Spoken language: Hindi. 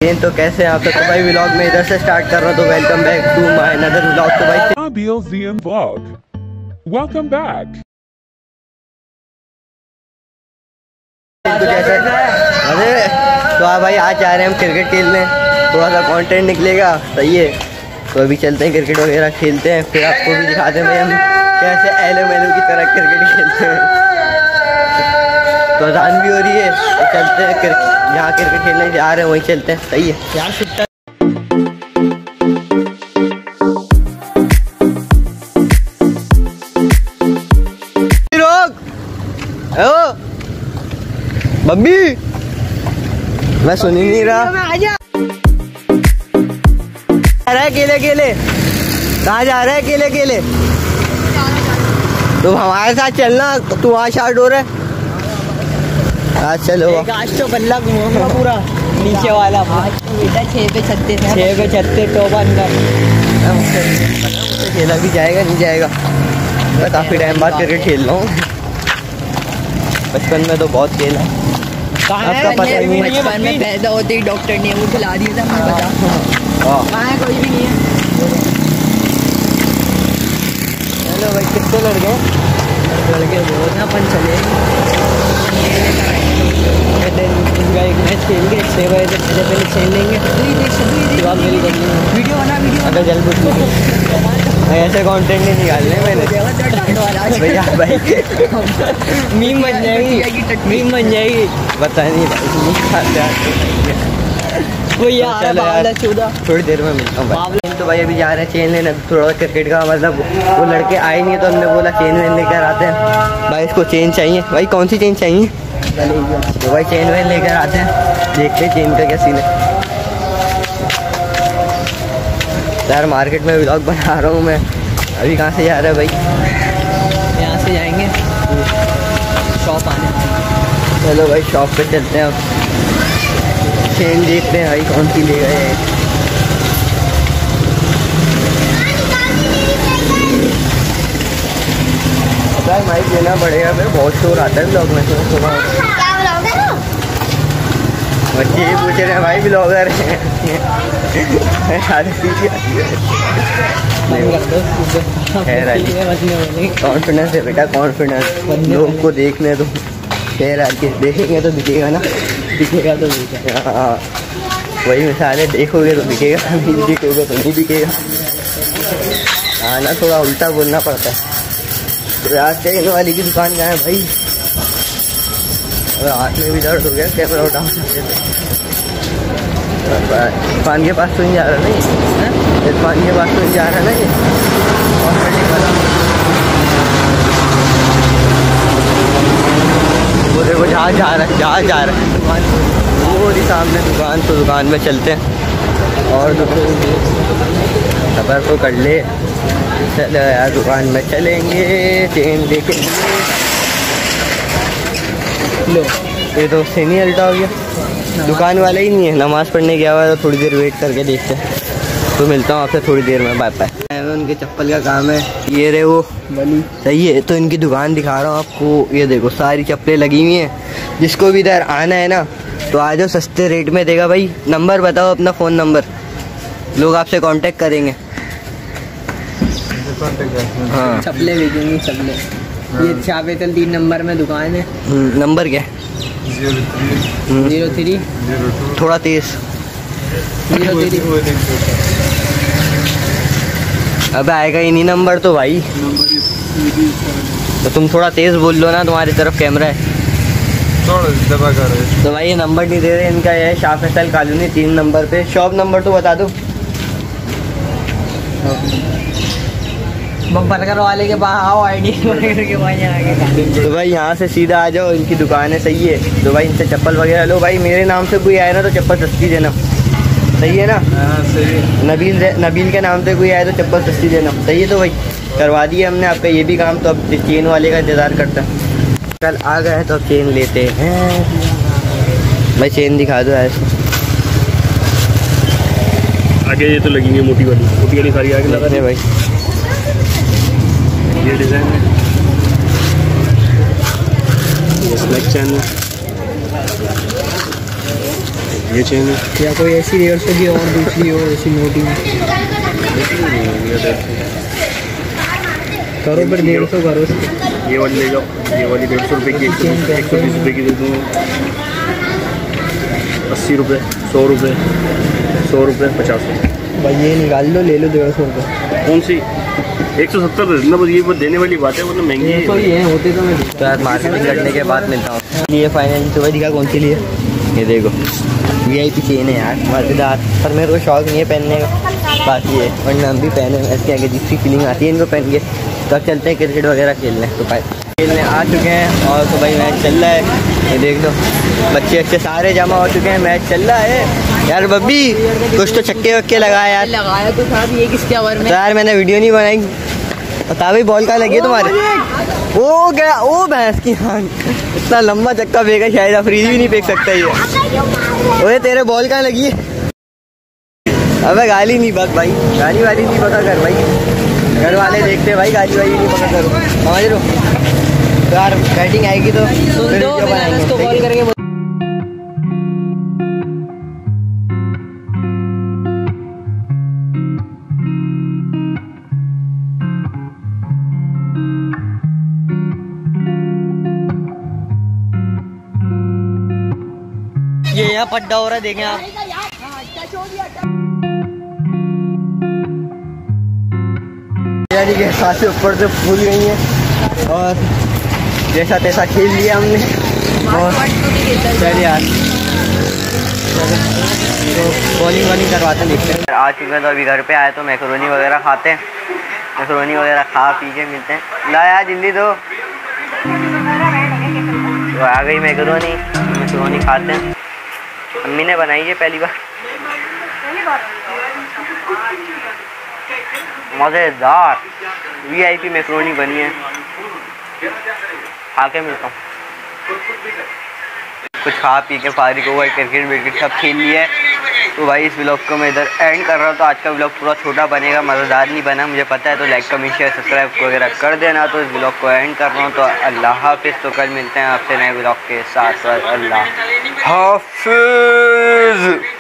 तो कैसे हैं आप? तो भाई व्लॉग में इधर से स्टार्ट कर रहा हूँ। तो welcome back to my another vlog. तो भाई वेलकम बैक। तो कैसे अरे तो भाई आज जा रहे हैं हम क्रिकेट खेलने, थोड़ा सा कंटेंट निकलेगा, सही है। तो अभी चलते हैं क्रिकेट वगैरह खेलते हैं, फिर आपको भी दिखाते हैं भाई हम कैसे एलो मेलो की तरह क्रिकेट खेलते हैं। तो अजान भी हो रही है, तो चलते हैं जहाँ क्रिकेट खेलने जा रहे हैं वहीं चलते हैं, सही है यार। बब्बी मैं सुन ही नहीं रहा। अकेले अकेले कहाँ जा रहा है? अकेले अकेले तो हमारे साथ चलना, तू वहाँ शार्ट हो रहा है। आज चलो, आज तो बल्ला घूमूंगा पूरा नीचे वाला। बेटा 6 पे 36 टॉप अंदर खेला भी जाएगा नहीं जाएगा। मैं काफ़ी टाइम बाद क्रिकेट खेल रहा हूँ, बचपन में तो बहुत खेला। आपका पता ही नहीं है। बचपन में पैदा होते ही डॉक्टर ने वो खिला दिया था, मुझे पता। कहाँ है? कोई भी नहीं है। चलो भाई, कितने लड़के बहुत ना, अपन चले एक मैच खेल के 6 बजे से पहले खेल लेंगे। वीडियो बना, वीडियो अगर जल्द ऐसे कंटेंट नहीं निकालने मैंने भैया भाई। मीम बन जाएगी पता नहीं वो यार। थोड़ी देर में मिलता हूँ भाई। तो भाई अभी जा रहे हैं चेन लेने, थोड़ा क्रिकेट का मतलब वो लड़के आए नहीं है, तो हमने बोला चेन वेन लेकर आते हैं। भाई इसको चेन चाहिए। भाई कौन सी चेन चाहिए? तो भाई चेन वेन लेकर आते हैं, देखते हैं चेन का क्या सीन है। यार मार्केट में व्लॉग बना रहा हूँ मैं। अभी कहाँ से जा रहा है भाई? यहाँ से जाएंगे शॉप आने। चलो भाई शॉप पे चलते हैं, अब चेन देखते हैं भाई कौन सी ले गए हैं। भाई माइक लेना पड़ेगा, फिर बहुत शोर आता है ब्लॉग में। बच्चे ये पूछ रहे हैं भाई ब्लॉगर हैं। कॉन्फिडेंस है बेटा, कॉन्फिडेंस। लोग को देखने तो खैर आके देखेंगे तो दिखेगा ना, दिखेगा तो दिखेगा। हाँ वही मिसाल है, देखोगे तो दिखेगा, नहीं दिखोगे तो नहीं दिखेगा। हाँ ना, थोड़ा उल्टा बोलना पड़ता है। तो आज चेन वाली की दुकान कहाँ है भाई? और हाथ में भी दर्द हो गया, कैमरा उठा सकते थे। इरफान के पास तो नहीं जा रहा नहीं, इरफान के पास तो नहीं जा रहा ना ये वो देखो जहाँ जा रहा है दुकान, वो रही सामने दुकान। तो दुकान में चलते हैं और सफर तो कर ले। चलो यार दुकान में चलेंगे, चेन देखेंगे। लो ये तो सेनी अल्टा हो गया। दुकान वाला ही नहीं है, नमाज़ पढ़ने गया हुआ है, तो थोड़ी देर वेट करके देखते हैं। तो मिलता हूँ आपसे थोड़ी देर में, बाय बाय। उनके चप्पल का काम है, ये रहे वो बली, सही है। तो इनकी दुकान दिखा रहा हूँ आपको, ये देखो सारी चप्पलें लगी हुई हैं। जिसको भी इधर आना है ना तो आ जाओ, सस्ते रेट में देगा भाई। नंबर बताओ अपना, फ़ोन नंबर, लोग आपसे कांटेक्ट करेंगे। हाँ चप्पलें भेजेंगे, चप्पलें। ये शाहबेतल 3 नंबर में दुकान है। नंबर क्या है? 03 थोड़ा तेज 03। अब आएगा ही नहीं नंबर तो भाई, तो तुम थोड़ा तेज बोल लो ना, तुम्हारी तरफ कैमरा है। तो भाई ये नंबर नहीं दे रहे इनका। ये शाह फैसल कॉलोनी 3 नंबर पे। शॉप नंबर तो बता दो। बर्गर वाले के पास आओ, आईडी के पास आगे। तो भाई यहाँ से सीधा आ जाओ, इनकी दुकान है, सही है। तो भाई इनसे चप्पल वगैरह लो। भाई मेरे नाम से कोई आए ना तो चप्पल सस्ती देना, सही है ना? सही है। नबील के नाम से कोई आए तो चप्पल सस्ती देना, सही है। तो भाई करवा दिया हमने आपका ये भी काम। तो अब चेन वाले का इंतज़ार करता है। कल आ गए हैं तो अब चेन लेते हैं। भाई चेन दिखा दो ऐसे आगे। ये तो लगेंगे मोटी वाली सारी आगे लगा दे भाई। ये डिज़ाइन है, ये स्नैक चैन है। ये चेन है या कोई ऐसी 150 की और दूसरी हो ऐसी मोटी करो फिर 150 करो उसको। ये वाली ले जाओ, ये वाली 150 रुपये की, 120 रुपये की दे दूँ। 80 रुपये, 100 रुपये, 100 रुपये, 50 रुपये। भाई ये निकाल लो, ले लो 150 रुपये। कौन सी 170 दे देना, बस ये वो देने वाली बात है, वो तो महंगी है। तो ये होते तो मैं तो यार मार्केटिंग करने के बाद मिलता हूँ। ये फाइनली तो भाई दिखा कौन सी लिए, ये देखो VIP चेन है यार मज़ेदार, पर मेरे को शौक नहीं है पहनने का, बाकी है वरना हम भी पहने ऐसे आगे जिसकी फीलिंग आती है इनको पहन के। तो अब चलते हैं क्रिकेट वगैरह खेलने, तो खेलने आ चुके हैं और तो भाई मैच चल रहा है, ये देख लो बच्चे अच्छे सारे जमा हो चुके हैं, मैच चल रहा है यार। बब्बी कुछ तो छक्के वक्के लगाया यार, लगाया तो साहब ये किसके ओवर में। तो यार मैंने वीडियो नहीं बनाई, बता भाई बॉल कहाँ लगी है तुम्हारे। ओ गया, ओ भैंस की आंख, इतना लंबा चक्का फेंका शायद अफरीदी भी नहीं फेंक सकता ये। ओए तेरे बॉल कहाँ लगी है। अबे गाली नहीं बक भाई, गाली वाली नहीं पता कर भाई, घर वाले देखते भाई, गाली वाली नहीं पता करो, समझ लो। तो यार बैटिंग आएगी तो फिर वीडियो बनाएंगे, उसको कॉल करके ये यहाँ पड्डा हो रहा है, देखें आप। यानी कि सांसें ऊपर से फूल गई हैं और जैसा तैसा खेल लिया हमने। और चलिए यार तो बॉलिंग वॉलिंग करवाते देखते हैं। आ चुके हैं तो अभी घर पे आए तो मैकरोनी वगैरह खाते हैं, मैकरोनी वगैरह खा पी के मिलते हैं। ला यार जल्दी तो आ गई मैकरोनी, मैकरोनी खाते हैं। अम्मी ने बनाई है पहली बार, मज़ेदार VIP मैकरोनी बनी है, खा के मिलता हूँ। कुछ खा पी के फारिग हुआ, क्रिकेट विकेट सब खेल लिया है। तो भाई इस व्लॉग को मैं इधर एंड कर रहा हूँ। तो आज का व्लॉग पूरा छोटा बनेगा, मज़ेदार नहीं बना मुझे पता है, तो लाइक कमेंट शेयर सब्सक्राइब वगैरह कर देना। तो इस व्लॉग को एंड कर रहा हूँ, तो अल्लाह हाफिज़। तो कल मिलते हैं आपसे नए व्लॉग के साथ, अल्लाह हाफिज़।